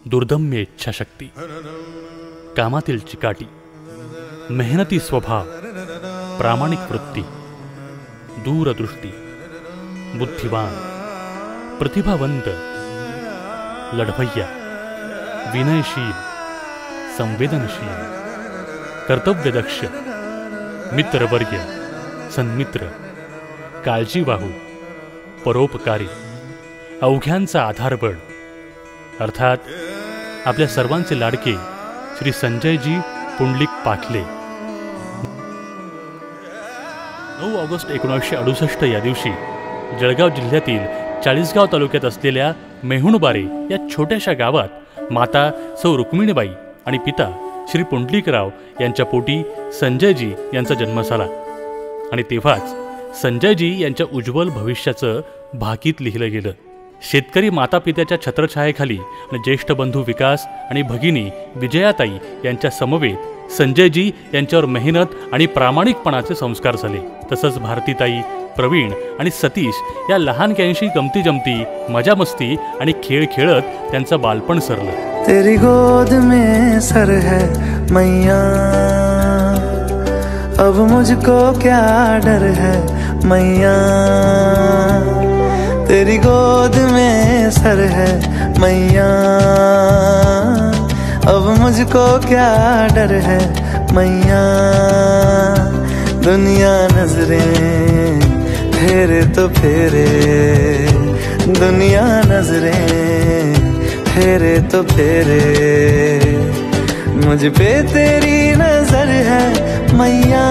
दुर्दम्य इच्छाशक्ती, कामातील चिकाटी, मेहनती स्वभाव, प्रामाणिक वृत्ती, दूरदृष्टी, बुद्धिवान, प्रतिभावंत, लढवय्या, विनयशील, संवेदनशील, कर्तव्यदक्ष, मित्रवर्य, सन्मित्र, काळजीवाहू, परोपकारी, अवघ्यांचा आधारबळ, अर्थात आपल्या सर्वांचे लाडके श्री संजयजी पुंडलिक पाखले. 9 ऑगस्ट 1968 या दिवशी जळगाव जिल्ह्यातील चाळीसगाव तालुक्यात असलेल्या मेहुणबारे या छोट्याशा गावात माता सौ रुक्मिणीबाई आणि पिता श्री पुंडलिकराव यांच्या पोटी संजयजी यांचा जन्म झाला. आणि तेव्हाच संजयजी यांच्या उज्ज्वल भविष्याचं भाकीत लिहिलं गेलं. शेतकरी मातापित्याच्या छत्रछायेखाली आणि ज्येष्ठ बंधू विकास आणि भगिनी विजयाताई यांच्या समवेत संजयजी यांच्यावर मेहनत आणि प्रामाणिकपणाचे संस्कार झाले. तसंच भारतीताई, प्रवीण आणि सतीश या लहानक्यांशी गमती जमती, मजा मस्ती आणि खेळ खेळत त्यांचं बालपण सरलं. तेरी गोद में सर है मैया, अब मुझको क्या डर है मैया, तेरी गोद में सर है मैया, अब मुझको क्या डर है मैया, दुनिया नजरें फेरे तो फेरे, दुनिया नजरें फेरे तो फेरे, मुझ पे तेरी नजर है मैया,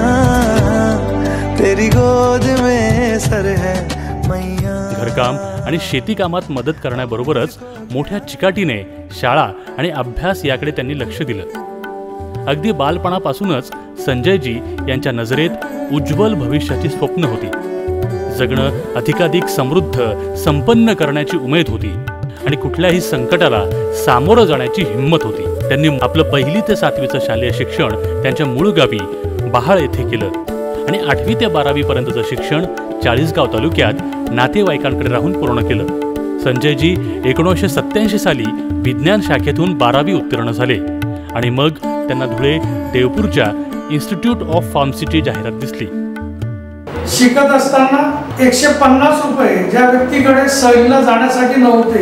तेरी गोद में सर है मैया. घरकाम आणि शेती कामात मदत करण्याबरोबरच मोठ्या चिकाटीने शाळा आणि अभ्यास याकडे त्यांनी लक्ष दिलं. अगदी बालपणापासूनच संजयजी यांच्या नजरेत उज्ज्वल भविष्याची स्वप्न होती. जगणं अधिकाधिक समृद्ध, संपन्न करण्याची उमेद होती आणि कुठल्याही संकटाला सामोरं जाण्याची हिंमत होती. त्यांनी आपलं 1ली ते 7वीचं शालेय शिक्षण त्यांच्या मूळ गावी बहाळ येथे केलं आणि 8वी ते 12वी पर्यंतचं शिक्षण चाळीसगाव तालुक्यात नातेवाईकांकडे राहून पूर्ण केलं. संजयजी 1987 साली विज्ञान शाखेतून 12वी उत्तीर्ण झाले आणि मग त्यांना धुळे देवपूरच्या इन्स्टिट्यूट ऑफ फार्मसीची जाहिरात दिसली. शिकत असताना 150 रुपये ज्या व्यक्तीकडे सहलीला जाण्यासाठी नव्हते,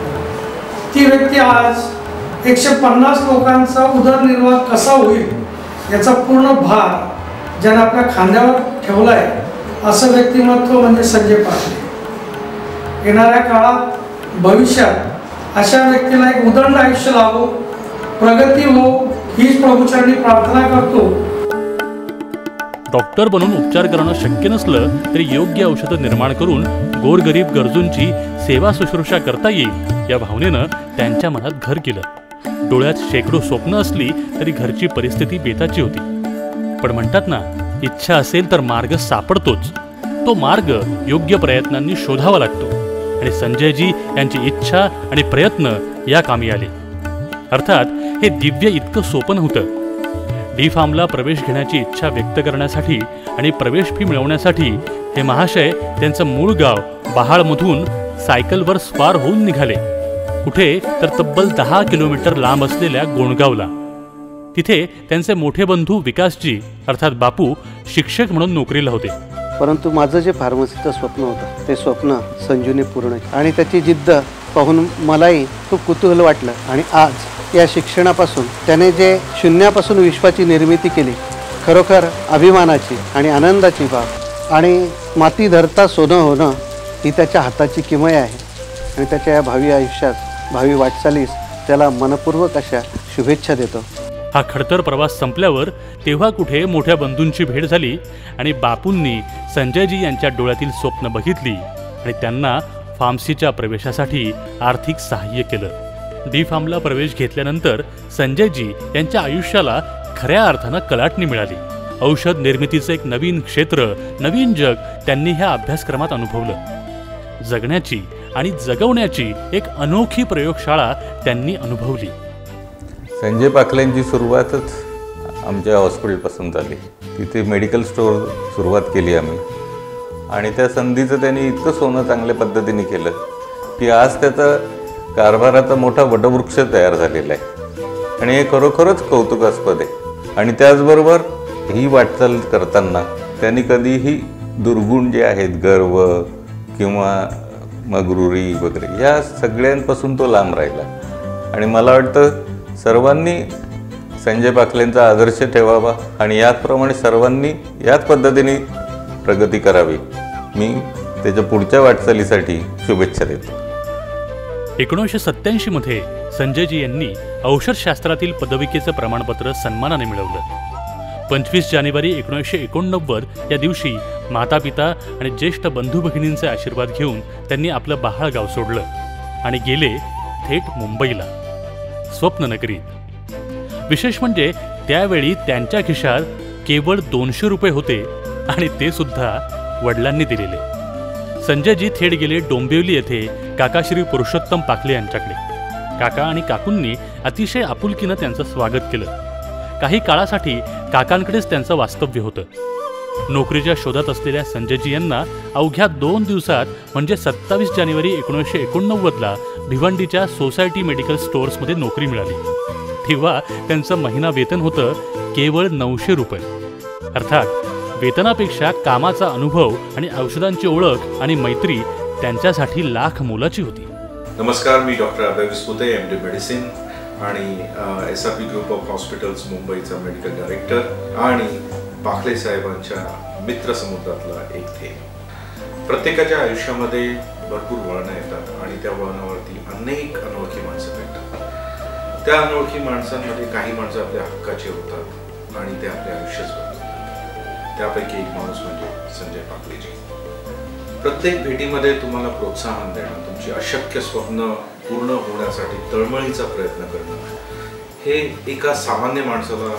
ती व्यक्ती आज 150 लोकांचा उदरनिर्वाह कसा होईल याचा पूर्ण भार ज्याने आपल्या खांद्यावर ठेवलाय, असं व्यक्तिमत्व म्हणजे संजय पाखले. येणाऱ्या काळात भविष्यात अशा व्यक्तीला एक उदंड आयुष्य लाभो, प्रगती हो, हीच प्रभूचरणी प्रार्थना करतो. डॉक्टर बनून उपचार करणं शक्य नसलं तरी योग्य औषधं निर्माण करून गोरगरीब गरजूंची सेवा शुश्रूषा करता येईल या भावनेनं त्यांच्या मनात घर केलं. डोळ्यात शेकडो स्वप्न असली तरी घरची परिस्थिती बेताची होती. पण म्हणतात ना, इच्छा असेल तर मार्ग सापडतोच. तो मार्ग योग्य प्रयत्नांनी शोधावा लागतो आणि संजयजी यांची इच्छा आणि प्रयत्न या कामी आले. अर्थात हे दिव्य इतकं सोपं नव्हतं. डी फार्मला प्रवेश घेण्याची इच्छा व्यक्त करण्यासाठी आणि प्रवेश फी मिळवण्यासाठी हे महाशय त्यांचं मूळ गाव बहाळमधून सायकलवर स्वार होऊन निघाले. कुठे तर तब्बल 10 किलोमीटर लांब असलेल्या गोणगावला. तिथे त्यांचे मोठे बंधू विकासजी अर्थात बापू शिक्षक म्हणून नोकरीला होते. परंतु माझं जे फार्मसीचं स्वप्न होतं ते स्वप्न संजूने पूर्ण केलं आणि त्याची जिद्द पाहून मलाही खूप कुतूहल वाटलं. आणि आज या शिक्षणापासून त्याने जे शून्यापासून विश्वाची निर्मिती केली, खरोखर अभिमानाची आणि आनंदाची बाब. आणि माती धरता सोनं होणं ही त्याच्या हाताची किमया आहे आणि त्याच्या या भावी आयुष्यात, भावी वाटचालीस त्याला मनपूर्वक अशा शुभेच्छा देतो. हा खडतर प्रवास संपल्यावर तेव्हा कुठे मोठ्या बंधूंची भेट झाली आणि बापूंनी संजयजी यांच्या डोळ्यातील स्वप्न बघितली आणि त्यांना फार्मसीच्या प्रवेशासाठी आर्थिक सहाय्य केलं. डी फार्मला प्रवेश घेतल्यानंतर संजयजी यांच्या आयुष्याला खऱ्या अर्थानं कलाटणी मिळाली. औषध निर्मितीचं एक नवीन क्षेत्र, नवीन जग त्यांनी ह्या अभ्यासक्रमात अनुभवलं. जगण्याची आणि जगवण्याची एक अनोखी प्रयोगशाळा त्यांनी अनुभवली. संजय पाखलेंची सुरुवातच आमच्या हॉस्पिटलपासून झाली. तिथे मेडिकल स्टोअर सुरुवात केली आम्ही आणि त्या संधीचं त्यांनी इतकं सोनं चांगल्या पद्धतीने केलं की आज त्याचं कारभाराचा मोठा वटवृक्ष तयार झालेला आहे आणि हे खरोखरच कौतुकास्पद आहे. आणि त्याचबरोबर ही वाटचाल करताना त्यांनी कधीही दुर्गुण जे आहेत, गर्व किंवा मगरुरी वगैरे, या सगळ्यांपासून तो लांब राहिला. आणि मला वाटतं सर्वांनी संजय पाखलेंचा आदर्श ठेवावा आणि याचप्रमाणे सर्वांनी याच पद्धतीने प्रगती करावी. मी त्याच्या पुढच्या वाटचालीसाठी शुभेच्छा देतो. 1987 मध्ये संजयजी यांनी औषधशास्त्रातील पदविकेचं प्रमाणपत्र सन्मानाने मिळवलं. 25 जानेवारी 1989 या दिवशी मातापिता आणि ज्येष्ठ बंधू भगिनींचे आशीर्वाद घेऊन त्यांनी आपलं बाहाळ गाव सोडलं आणि गेले थेट मुंबईला, स्वप्ननगरीत. विशेष म्हणजे त्यावेळी त्यांच्या खिशात केवळ 200 रुपये होते आणि ते सुद्धा वडिलांनी दिलेले. संजयजी थेट गेले डोंबिवली येथे काका श्री पुरुषोत्तम पाखले यांच्याकडे. काका आणि काकूंनी अतिशय आपुलकीनं त्यांचं स्वागत केलं. काही काळासाठी काकांकडेच त्यांचं वास्तव्य होतं. नोकरीच्या शोधात असलेल्या संजयजी यांना अवघ्या 2 दिवसात म्हणजे 27 जानेवारी 1989ला भिवंडीच्या सोसायटी मेडिकल स्टोअर्समध्ये नोकरी मिळाली. तेव्हा त्यांचं महिना वेतन होतं केवळ 900 रुपये. अर्थात वेतनापेक्षा कामाचा अनुभव आणि औषधांची ओळख आणि मैत्री त्यांच्यासाठी लाख मोलाची होती. नमस्कार, मी doctor Abhay Vispute, MD medicine आणि SRP ग्रुप ऑफ हॉस्पिटल्स मुंबईचा मेडिकल डायरेक्टर आणि पाखले साहेबांच्या मित्रसमुद्रातला एक थेंब. प्रत्येकाच्या आयुष्यामध्ये भरपूर वळणं येतात आणि त्या वळणावरती अनेक अनोळखी माणसं भेटतात. त्या अनोळखी माणसांमध्ये काही माणसं आपल्या हक्काचे होतात आणि ते आपले आयुष्यच बदलतात. त्यापैकी एक माणूस म्हणजे संजय पाखलेजी. प्रत्येक भेटीमध्ये तुम्हाला प्रोत्साहन देणं, तुमची अशक्य स्वप्न पूर्ण होण्यासाठी तळमळीचा प्रयत्न करणं, हे एका सामान्य माणसाला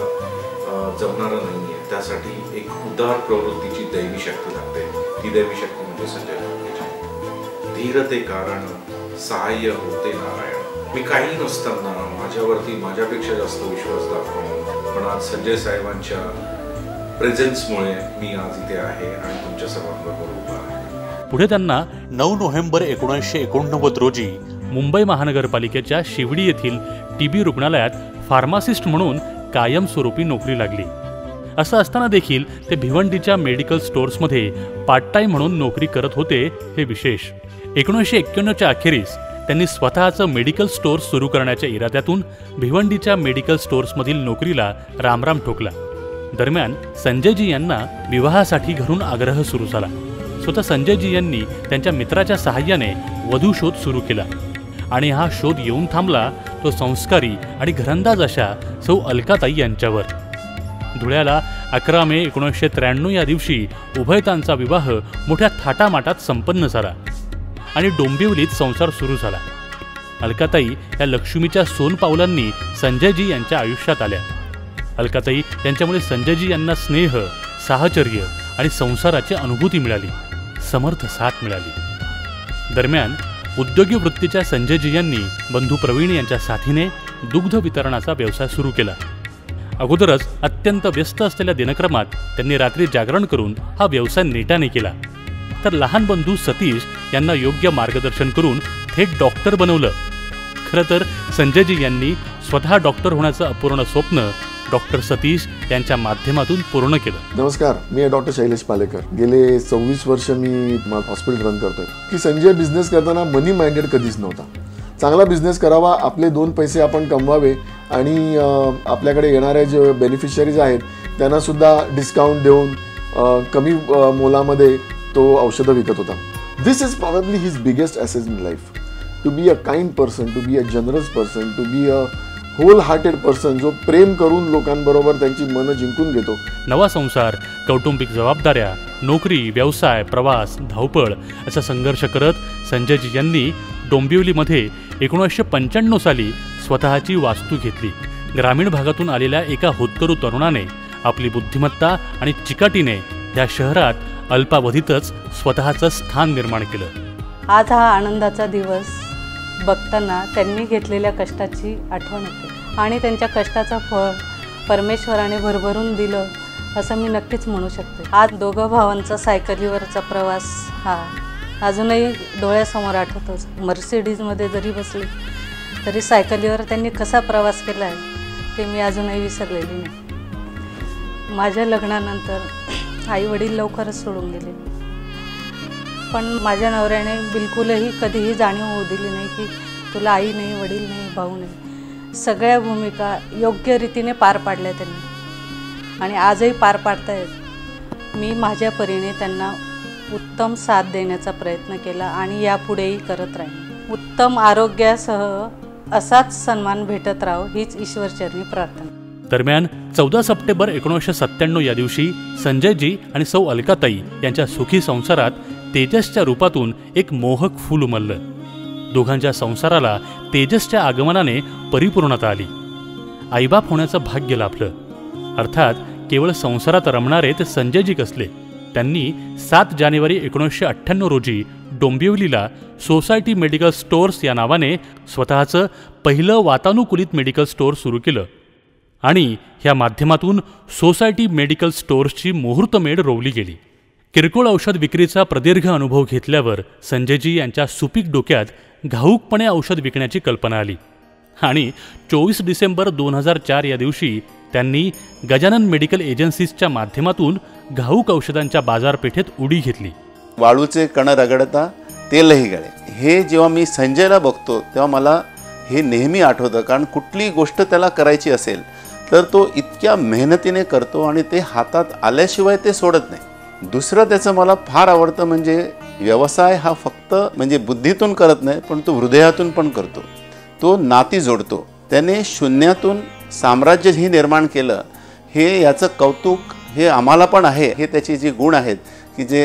जमणारं नाही आहे. त्यासाठी एक उदार प्रवृत्तीची दैवी शक्ती लागते. ती दैवी शक्ती म्हणजे संजय पाखलेजी. धीरते कारण सहाय्य होते नारायण. मी काही नसताना माझ्यावरती माझ्यापेक्षा जास्त विश्वास दाखवणं, पण आज संजय साहेबांच्या प्रेझेन्समुळे मी आज इथे आहे आणि तुमच्या सर्वांबरोबर उभा आहे. पुढे त्यांना 9 नोव्हेंबर 1989 रोजी मुंबई महानगरपालिकेच्या शिवडी येथील TB रुग्णालयात फार्मासिस्ट म्हणून कायमस्वरूपी नोकरी लागली. असं असताना देखील ते भिवंडीच्या मेडिकल स्टोअर्समध्ये पार्ट टाईम म्हणून नोकरी करत होते, हे विशेष. 1991च्या अखेरीस त्यांनी स्वतःचं मेडिकल स्टोअर सुरू करण्याच्या इराद्यातून भिवंडीच्या मेडिकल स्टोअर्समधील नोकरीला रामराम ठोकला. दरम्यान संजयजी यांना विवाहासाठी घरून आग्रह सुरू झाला. स्वतः संजयजी यांनी त्यांच्या मित्राच्या सहाय्याने वधू शोध सुरू केला आणि हा शोध येऊन थांबला तो संस्कारी आणि घरंदाज अशा सौ अलकाताई यांच्यावर. धुळ्याला 11 मे 1993 या दिवशी उभयतांचा विवाह मोठ्या थाटामाटात संपन्न झाला आणि डोंबिवलीत संसार सुरू झाला. अलकाताई या लक्ष्मीच्या सोनपावलांनी संजयजी यांच्या आयुष्यात आल्या. अलकाताई यांच्यामुळे संजयजी यांना स्नेह, साहचर्य आणि संसाराची अनुभूती मिळाली, समर्थ साथ मिळाली. दरम्यान उद्योगी वृत्तीच्या संजयजी यांनी बंधू प्रवीण यांच्या साथीने दुग्ध वितरणाचा व्यवसाय सुरू केला. अगोदरच अत्यंत व्यस्त असलेल्या दिनक्रमात त्यांनी रात्री जागरण करून हा व्यवसाय नेटाने केला. तर लहान बंधू सतीश यांना योग्य मार्गदर्शन करून थेट डॉक्टर बनवलं. खरं तर संजयजी यांनी स्वतः डॉक्टर होण्याचं अपूर्ण स्वप्न डॉक्टर सतीश यांच्या माध्यमातून पूर्ण केलं. नमस्कार, मी डॉक्टर शैलेश पालेकर. गेले 26 वर्ष मी हॉस्पिटल रन करतोय. की संजय बिझनेस करताना मनी माइंडेड कधीच नव्हता. चांगला बिझनेस करावा, आपले 2 पैसे आपण कमवावे आणि आपल्याकडे येणारे जे बेनिफिशियरीज आहेत त्यांना सुद्धा डिस्काउंट देऊन कमी मोलामध्ये तो औषधं विकत होता. This is probably his biggest asset in life. To be a kind person, to be a generous person, to be a whole hearted person, जो प्रेम करून लोकांबरोबर त्यांची मनं जिंकून घेतो. नवा संसार, कौटुंबिक जबाबदाऱ्या, नोकरी, व्यवसाय, प्रवास, धावपळ असा संघर्ष करत संजयजी यांनी डोंबिवलीमध्ये 1995 साली स्वतःची वास्तू घेतली. ग्रामीण भागातून आलेल्या एका होतकरू तरुणाने आपली बुद्धिमत्ता आणि चिकाटीने या शहरात अल्पावधीतच स्वतःचं स्थान निर्माण केलं. आज हा आनंदाचा दिवस बघताना त्यांनी घेतलेल्या कष्टाची आठवण होते आणि त्यांच्या कष्टाचं फळ परमेश्वराने भरभरून दिलं असं मी नक्कीच म्हणू शकते. आज दोघं भावांचा सायकलीवरचा प्रवास हा अजूनही डोळ्यासमोर आठवतोच. मर्सिडीजमध्ये जरी बसले तरी सायकलीवर त्यांनी कसा प्रवास केला आहे ते मी अजूनही विसरलेली नाही. माझ्या लग्नानंतर आईवडील लवकरच सोडून गेले, पण माझ्या नवऱ्याने बिलकुलही कधीही जाणीव होऊ दिली नाही की तुला आई नाही, वडील नाही, भाऊ नाही. सगळ्या भूमिका योग्य रीतीने पार पाडल्या त्यांनी आणि आजही पार पाडतायत. मी माझ्या परीने त्यांना उत्तम साथ देण्याचा प्रयत्न केला आणि यापुढेही करत राहीन. उत्तम आरोग्यासह असाच सन्मान भेटत राहो हीच ईश्वरचरणी प्रार्थना. दरम्यान 14 सप्टेंबर 1997 या दिवशी संजयजी आणि सौ अलकाताई यांच्या सुखी संसारात तेजसच्या रूपातून एक मोहक फूल उमललं. दोघांच्या संसाराला तेजसच्या आगमनाने परिपूर्णता आली. आईबाप होण्याचं भाग्य लाभलं. अर्थात केवळ संसारात रमणारे ते संजयजी कसले. त्यांनी 7 जानेवारी 1998 रोजी डोंबिवलीला सोसायटी मेडिकल स्टोअर्स या नावाने स्वतःचं पहिलं वातानुकूलित मेडिकल स्टोअर सुरू केलं आणि ह्या माध्यमातून सोसायटी मेडिकल स्टोअर्सची मुहूर्तमेढ रोवली गेली. किरकोळ औषध विक्रीचा प्रदीर्घ अनुभव घेतल्यावर संजयजी यांच्या सुपीक डोक्यात घाऊकपणे औषध विकण्याची कल्पना आली आणि 24 डिसेंबर 2004 या दिवशी त्यांनी गजानन मेडिकल एजन्सीजच्या माध्यमातून घाऊक औषधांच्या बाजारपेठेत उडी घेतली. वाळूचे कण रगडता तेलही गळे, हे जेव्हा मी संजयला बघतो तेव्हा मला हे नेहमी आठवतं. कारण कुठली गोष्ट त्याला करायची असेल तर तो इतक्या मेहनतीने करतो आणि ते हातात आल्याशिवाय ते सोडत नाही. दुसरं त्याचं मला फार आवडतं म्हणजे व्यवसाय हा फक्त म्हणजे बुद्धीतून करत नाही, पण तो हृदयातून पण करतो. तो नाती जोडतो. त्याने शून्यातून साम्राज्यही निर्माण केलं. हे याचं कौतुक हे आम्हाला पण आहे. हे त्याचे जे गुण आहेत की जे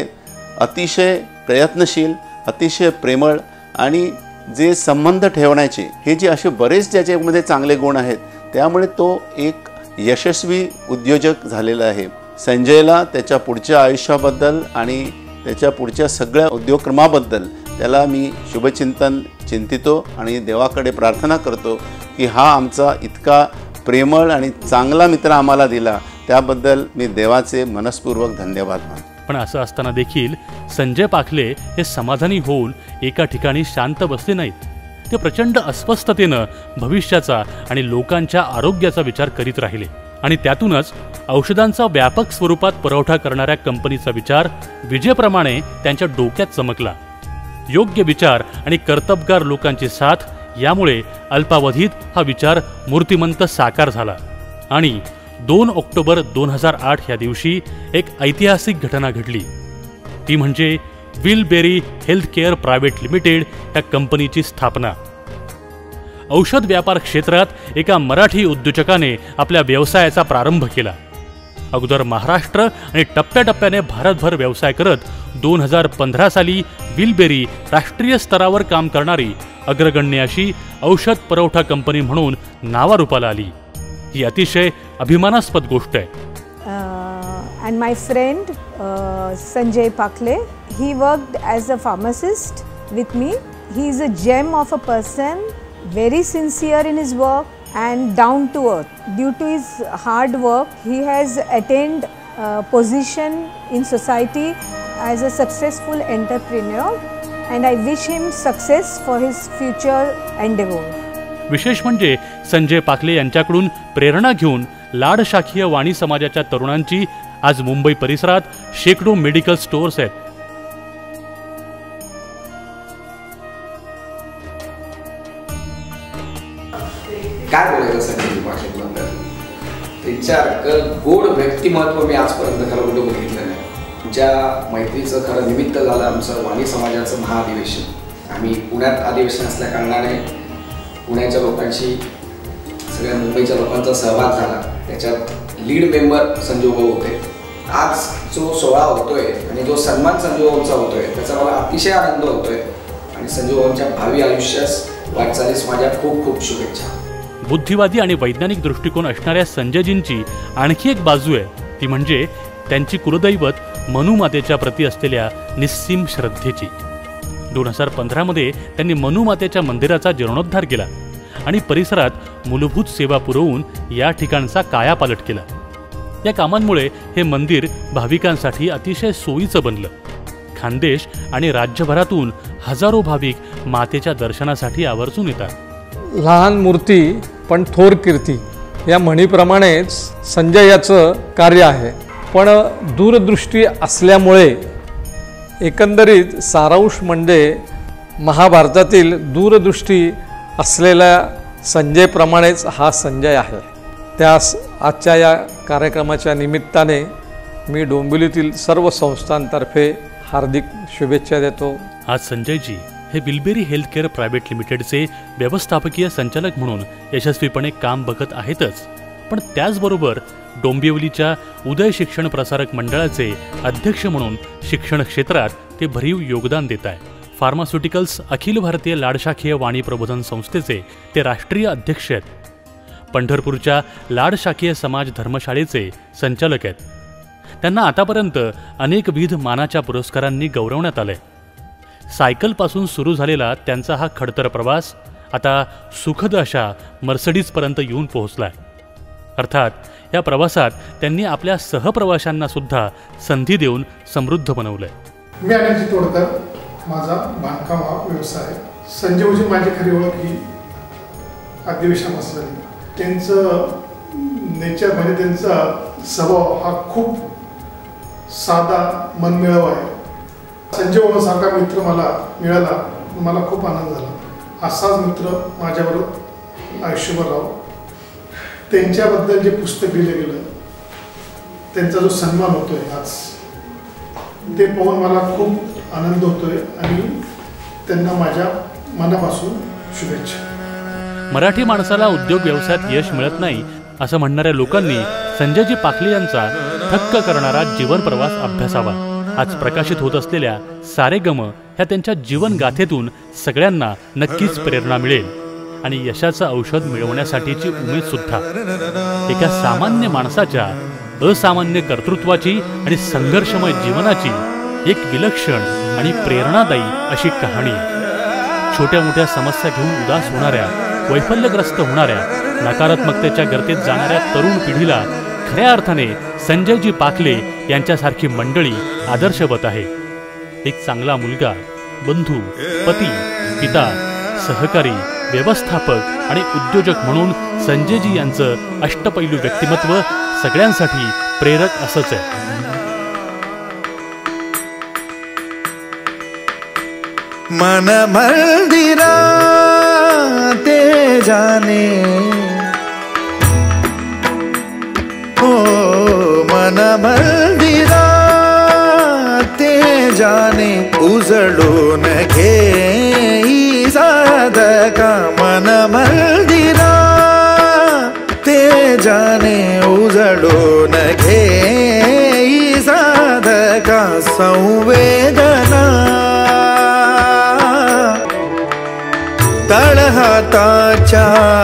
अतिशय प्रयत्नशील, अतिशय प्रेमळ आणि जे संबंध ठेवण्याचे हे जे असे बरेच ज्याच्यामध्ये चांगले गुण आहेत, त्यामुळे तो एक यशस्वी उद्योजक झालेला आहे. संजयला त्याच्या पुढच्या आयुष्याबद्दल आणि त्याच्या पुढच्या सगळ्या उद्योगक्रमाबद्दल त्याला मी शुभचिंतन चिंतितो आणि देवाकडे प्रार्थना करतो की हा आमचा इतका प्रेमळ आणि चांगला मित्र आम्हाला दिला, त्याबद्दल मी देवाचे मनस्पूर्वक धन्यवाद मानतो. पण असं असताना देखील संजय पाखले हे समाधानी होऊन एका ठिकाणी शांत बसले नाहीत. ते प्रचंड अस्वस्थतेनं भविष्याचा आणि लोकांच्या आरोग्याचा विचार करीत राहिले आणि त्यातूनच औषधांचा व्यापक स्वरूपात पुरवठा करणाऱ्या कंपनीचा विचार विजेप्रमाणे त्यांच्या डोक्यात चमकला. योग्य विचार आणि कर्तबगार लोकांची साथ यामुळे अल्पावधीत हा विचार मूर्तिमंत साकार झाला आणि 2 ऑक्टोबर 2008 या दिवशी एक ऐतिहासिक घटना घडली. ती म्हणजे विलबेरी हेल्थकेअर प्रायव्हेट लिमिटेड या कंपनीची स्थापना. औषध व्यापार क्षेत्रात एका मराठी उद्योजकाने आपल्या व्यवसायाचा प्रारंभ केला. अगोदर महाराष्ट्र आणि टप्प्याटप्प्याने भारतभर व्यवसाय करत 2015 साली विलबेरी राष्ट्रीय स्तरावर काम करणारी अग्रगण्य अशी औषध पुरवठा कंपनी म्हणून नावारूपाला आली. ही अतिशय अभिमानास्पद गोष्ट आहे. And my friend Sanjay Pakhale, he worked as a pharmacist with me. He is a gem of a person, very sincere in his work and down to earth. Due to his hard work, he has attained position in society as a successful entrepreneur, and I wish him success for his future endeavor. विशेष म्हणजे संजय पाखले यांच्याकडून प्रेरणा घेऊन लाडशाखीय वाणी समाजाच्या तरुणांची आज मुंबई परिसरात शेकडो medical stores आहेत. काय बोलायचं संजय पाखलेबद्दल, त्यांच्या गोड व्यक्तिमत्व मी आजपर्यंत खरं कुठं बघितलं नाही. ज्या मैत्रीचं खरं निमित्त झालं आमचं वाणी समाजाचं महाअधिवेशन. आम्ही पुण्यात अधिवेशन असल्या कारणाने पुण्याच्या लोकांशी सगळ्या मुंबईच्या लोकांचा सहभाग झाला. त्याच्यात लीड मेंबर संजू भाऊ होते. आज जो सोहळा होतोय आणि जो सन्मान संजू भाऊंचा होतोय त्याचा मला अतिशय आनंद होतोय आणि संजू भाऊंच्या भावी आयुष्यास वाटचालीस माझ्या खूप खूप शुभेच्छा. बुद्धिवादी आणि वैज्ञानिक दृष्टिकोन असणाऱ्या संजयजींची आणखी एक बाजू आहे, ती म्हणजे त्यांची कुलदैवत मनुमातेच्या प्रती असलेल्या निस्सीम श्रद्धेची. 2015 मध्ये त्यांनी मनुमातेच्या मंदिराचा जीर्णोद्धार केला आणि परिसरात मूलभूत सेवा पुरवून या ठिकाणचा कायापालट केला. या कामांमुळे हे मंदिर भाविकांसाठी अतिशय सोयीचं बनलं. खानदेश आणि राज्यभरातून हजारो भाविक मातेच्या दर्शनासाठी आवर्जून येतात. लहान मूर्ती पण थोर कीर्ती या म्हणीप्रमाणेच संजय याचं कार्य आहे. पण दूरदृष्टी असल्यामुळे एकंदरीत सारांश म्हणजे महाभारतातील दूरदृष्टी असलेल्या संजयप्रमाणेच हा संजय आहे. त्यास आजच्या या कार्यक्रमाच्या निमित्ताने मी डोंबिवलीतील सर्व संस्थांतर्फे हार्दिक शुभेच्छा देतो. आज संजयजी हे विलबेरी हेल्थ केअर प्रायव्हेट लिमिटेडचे व्यवस्थापकीय संचालक म्हणून यशस्वीपणे काम बघत आहेतच, पण त्याचबरोबर डोंबिवलीच्या उदय शिक्षण प्रसारक मंडळाचे अध्यक्ष म्हणून शिक्षण क्षेत्रात ते भरीव योगदान देत आहे. फार्मास्युटिकल्स अखिल भारतीय लाडशाखीय वाणी प्रबोधन संस्थेचे ते राष्ट्रीय अध्यक्ष आहेत. पंढरपूरच्या लाडशाखीय समाज धर्मशाळेचे संचालक आहेत. त्यांना आतापर्यंत अनेकविध मानाच्या पुरस्कारांनी गौरवण्यात आले. सायकलपासून सुरू झालेला त्यांचा हा खडतर प्रवास आता सुखद अशा मर्सिडीजपर्यंत येऊन पोहोचलाय. अर्थात या प्रवासात त्यांनी आपल्या सहप्रवाशांना सुद्धा संधी देऊन समृद्ध बनवलंय. मी अनिलजी तोडकर, माझा बांधकाम हा व्यवसाय. संजयजी माझी खरी ओळख ही अधिवेशनापासून झाली. त्यांचं नेचर म्हणजे त्यांचा स्वभाव हा खूप साधा मनमिळाव आहे. संजय सारखा मित्र मला मिळाला, मला खूप आनंद झाला. असाच मित्र माझ्याबरोबर आयुष्यभर राहो. त्यांच्याबद्दल जे पुस्तक लिहिलं गेलं, त्यांचा जो सन्मान होतोय आज, ते पाहून मला खूप आनंद होतोय आणि त्यांना माझ्या मनापासून शुभेच्छा. मराठी माणसाला उद्योग व्यवसायात यश मिळत नाही असं म्हणणाऱ्या लोकांनी संजयजी पाखले यांचा थक्क करणारा जीवन प्रवास अभ्यासावा. आज प्रकाशित होत असलेल्या सारेगम ह्या त्यांच्या जीवन गाथेतून सगळ्यांना नक्कीच प्रेरणा मिळेल आणि यशाचं औषध मिळवण्यासाठीची उमेद सुद्धा. एका सामान्य माणसाच्या असामान्य कर्तृत्वाची आणि संघर्षमय जीवनाची एक विलक्षण आणि प्रेरणादायी अशी कहाणी. छोट्या मोठ्या समस्या घेऊन उदास होणाऱ्या, वैफल्यग्रस्त होणाऱ्या, नकारात्मकतेच्या गर्तेत जाणाऱ्या तरुण पिढीला खऱ्या अर्थाने संजयजी पाखले यांच्यासारखी मंडळी आदर्शवत आहे. एक चांगला मुलगा, बंधू, पती, पिता, सहकारी, व्यवस्थापक आणि उद्योजक म्हणून संजयजी यांचं अष्टपैलू व्यक्तिमत्व सगळ्यांसाठी प्रेरक असंच आहे. मन मंदिरा ते जाने हो, मन मंदिरा ते जाने उजळून घे साधका. मन मंदिरा ते जाने उजळून घे साधका. संवेदना तळहाताच्या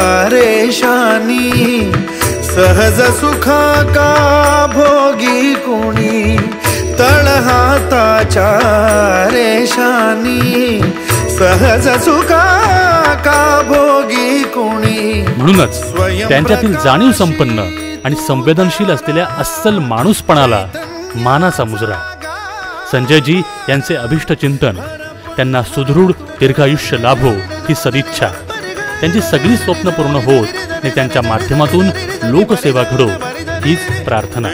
रेषानी सहज सुखा का भोगी कुणी. तळहाताच्या रेषानी सहज सुखा का भोगी कुणी. म्हणूनच त्यांच्यातील जाणीव संपन्न आणि संवेदनशील असलेल्या अस्सल माणूसपणाला मानाचा मुजरा. संजयजी यांचे अभिष्ट चिंतन, त्यांना सुदृढ दीर्घायुष्य लाभो ही सदिच्छा. त्यांची सगळी स्वप्न पूर्ण होत आणि त्यांच्या माध्यमातून लोकसेवा घडो हीच प्रार्थना.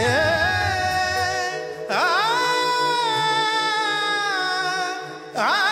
Ah